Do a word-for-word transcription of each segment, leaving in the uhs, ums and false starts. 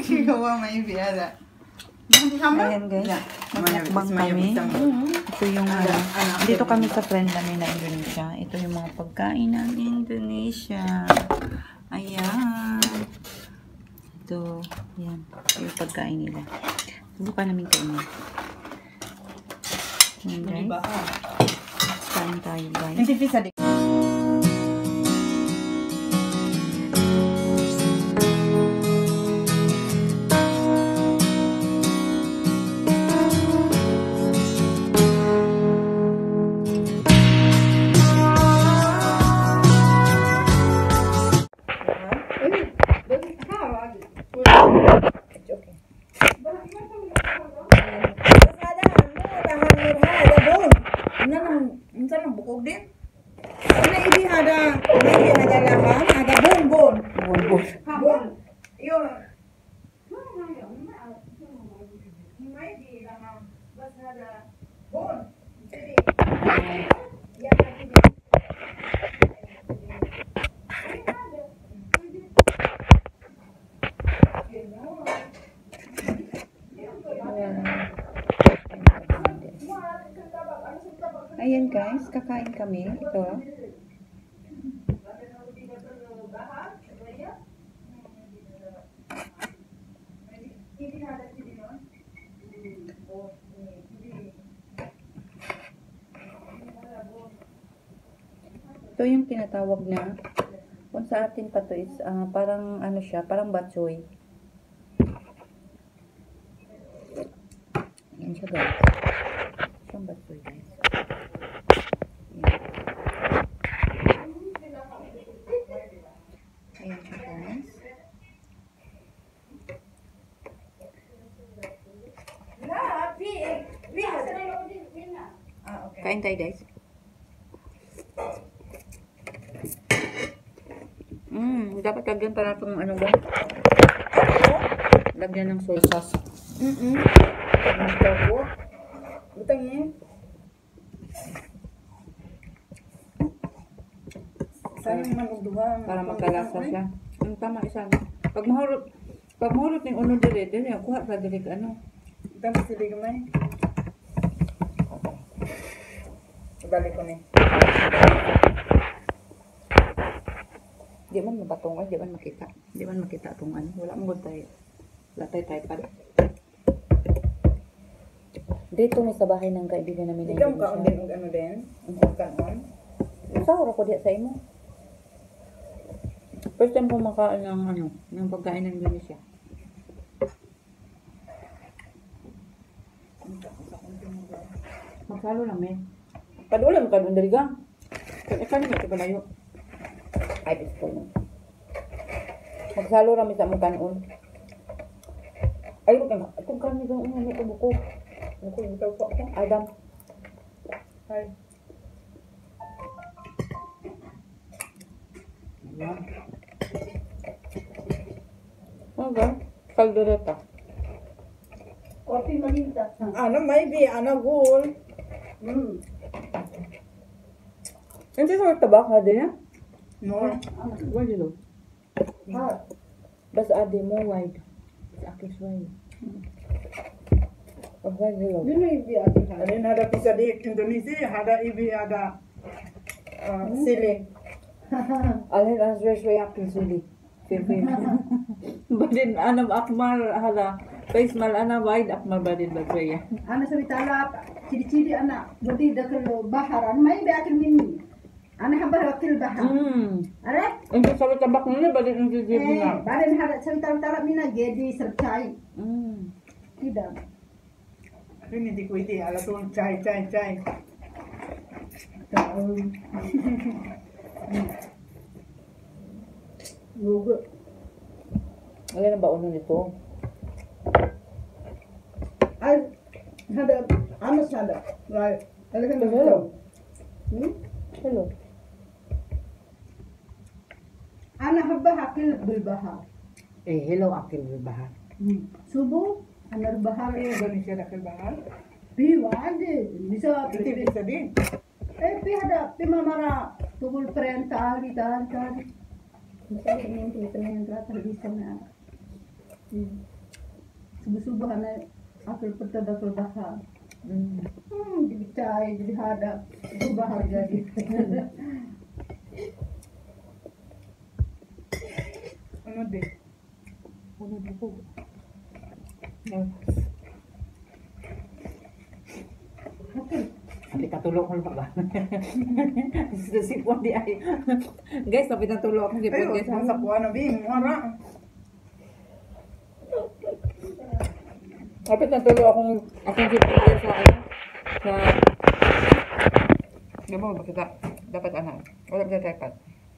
Chihuahua may biara. Ayan guys, magmukbang kami. Ito yung ano, dito kami sa friend namin na Indonesia. Ito yung mga pagkain ng Indonesia. Ayan. Ito, ayan. Ito yung pagkain nila. Subukan namin kainin. Ayan guys. Kain tayo guys. Ayan guys, kakain kami. Ito. Ito yung tinatawag na, kung sa atin pa to is, uh, parang ano siya, parang batsoy. Ayan siya guys. Siyang batsoy guys. Ayan siya guys. Kain tayo guys. Mm, dapat lagyan pa natin ano ba? Lagyan ng soy sauce. Mm-mm. Gusto ko. Butang yan. Sayang man uduhan. Para magkalasa siya. Ang tama isa. Pag mahulot, pag mahulot ng uno dire, dire, kuha sa dire ano. Tama sila gamay. Balik ko ni. Di man mabatong, di man makita. Di man makita itong ano. Wala mong tayo. Wala tayo tayo pa. Dito may sa bahay ng kaibigan namin na Indonesia. Ikaw kaon din ang ano din? Ang kaon? Sahura ko diya sa imo. First time ko makain ng ano, ng pagkain ng Indonesia. Magsalo lang eh. Padulan mo ka doon daligang. Kaya ka niya ito palayo. Ay, gusto mo. Magsalo rami sa mong kanon. Ay, huwag ka. Itong kami doon, ano ito buko. Buko, yung tawag ko. Adam. Ay. Ayan. Ano ba? Kaldereta. Kopi malinta. Ano, maybe, ano, gul. Hmm. Hindi sa tabak ha din ya? No. Why dito? Ha. Bas ade mo wide. Sa akis wide. Oh, why dito? Yun may biya ati ha. Ada ada pizza di Indonesia, ada ibi ada uh, sili. Alin ang reswe akin sili. Pipi. Badin anam akmal hala. Pais mal ana wide akmal badin bagaya. Ana sa bitala ciri-ciri ana budi dakal baharan may biya akin minni. Ana habar wakil bahar. Hmm. Are? Untuk sa tabak nila badin ang jijib Eh, na. badan hara sa bitala mina gedi sercai. Hmm. Tidak. Ini di kuiti ala tuh chai chai chai. Lugu. Alin ang baon nito? Ay, hada amas hada. Right. Alagan Hello. dito. Hmm? Hello. Ana habba hakil bil bahar. Eh, hello akil bahar. Hmm. Subuh anar bahar Ini Indonesia dakil bahar. pi wade bisa Itu bisa di. eh pi ada pi mamara tugul pren tali tali tali bisa ini itu yang rata bisa na. Hmm. subuh-subuh anak akil pertanda bahar. Mm. Hmm, jadi cai, jadi hadap, berubah harga gitu. Ano deh? Ano deh po? Tapi katulog ko pa ba? Sa sipon di ay. Guys, tapi natulog ako sipon Pero, guys. sa kuha na bing, mara. Kapit natulog akong akong sipon guys sa ano. Sa Di ba ba kita dapat anak? Wala ba dapat?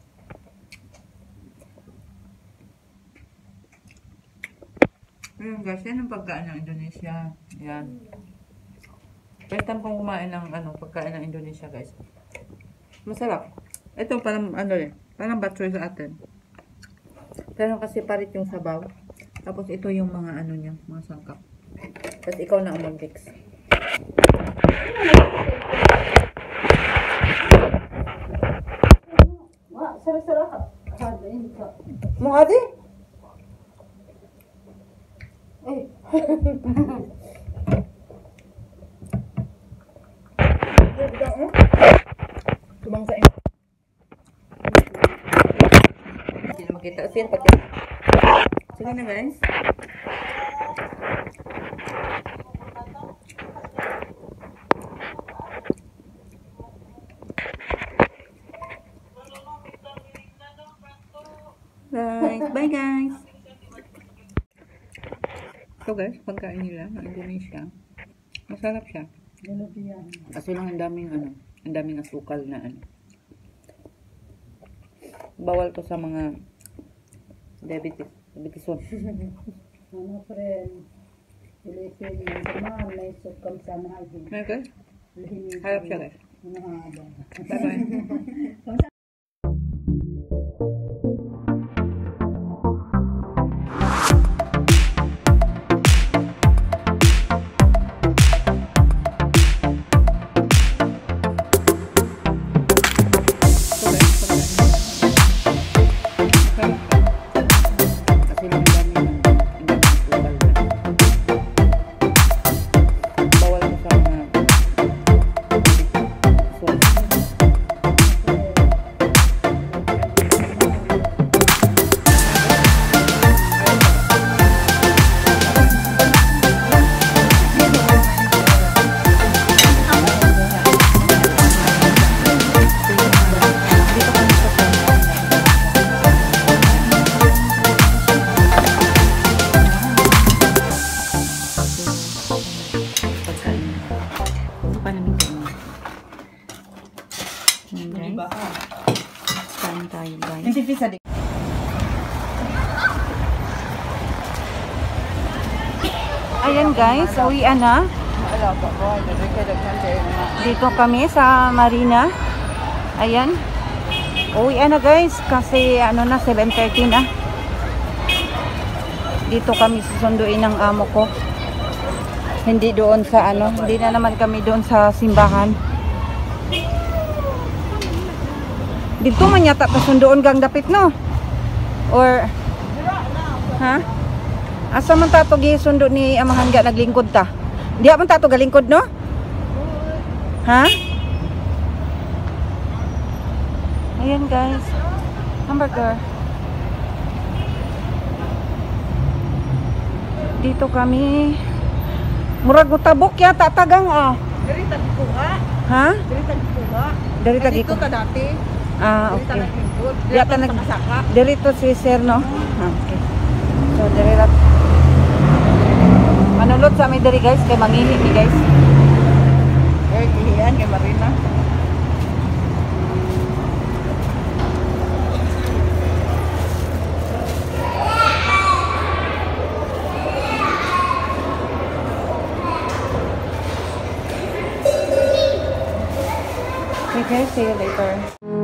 Ayun guys, yan ang pagkain ng Indonesia. Yan. First time kong kumain ng ano, pagkain ng Indonesia guys. Masarap. Ito parang ano eh, parang batchoy sa atin. Pero kasi parit yung sabaw. Tapos ito yung mga ano niya, mga sangkap. Tapos ikaw na ang mag-mix. Wah, sarap-sarap. Hada ini kak. Mo adi? Eh, Tumang sa inyo. Hindi na makita. Sige, pati. Sige na guys. Guys, bye guys. So guys, pagkain nila ng Indonesia, masarap siya. Kasi lang ang daming ano, ang daming asukal na ano. Bawal to sa mga diabetes, diabeteson. ano friend? Ulitin yung teman, may sukam sa nahin. Okay guys, harap siya guys. Mahaba. Bye bye. Kain tayo guys. Hindi pisa di. Ayan guys, uwian na. Dito kami sa Marina. Ayan. Uwian na guys kasi ano na seven thirty na. Dito kami susunduin ng amo ko. Hindi doon sa ano, hindi na naman kami doon sa simbahan. Dito man yata pasundoon gang dapit no? Or ha? Asa man tato gisundo ni amahan ga naglingkod ta? Diya man tato galingkod no? Ha? Ayan guys. Hamburger. Dito kami. Murag utabok yata tagang ah. Dari tagikuha. Ha? Dari tagikuha. Dari tagi ko. Dito ka dati. Ah, okay. Diya Yata nag nakasaka. Dirito si Sir no. Ah, okay. So diri rat. Manulot sa mi diri guys kay mangihi ni guys. Eh, ihiyan kay Marina. Okay, see you later.